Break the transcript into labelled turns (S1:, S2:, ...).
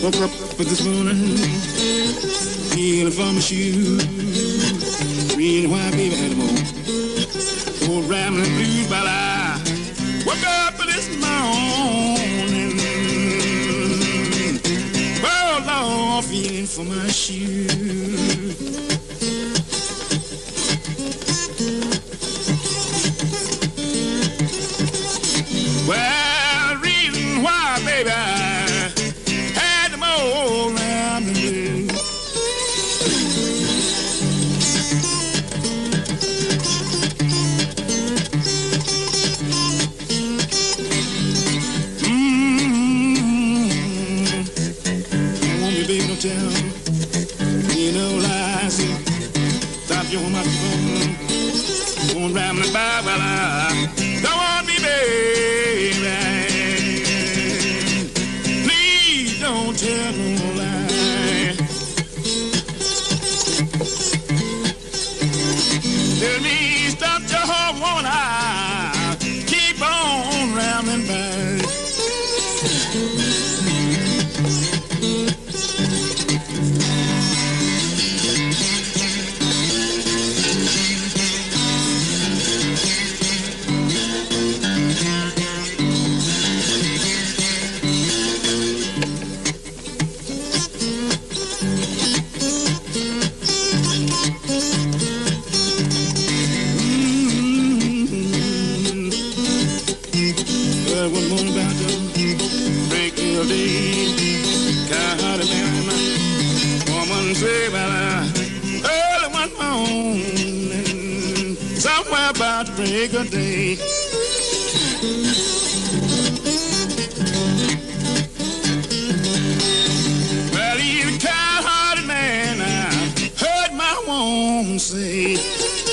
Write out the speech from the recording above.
S1: Woke up this morning, feeling for my shoe. Reason why, baby, had them on. Old rambling blues, but I woke up this morning. Oh, Lord, feeling for my shoe. Well, reason why, baby, I had them all around the blue. I want me, baby, no tell. You know, lies. Stop your mouth phone. Going rambling by, well, I don't want me, baby. Please don't tell no lie. Tell me stop your heart, woman. I keep on rambling by. One morning about to break your day, kind-hearted man, woman say about early one morning, somewhere about to break a day. Well, even kind-hearted man, I heard my woman say.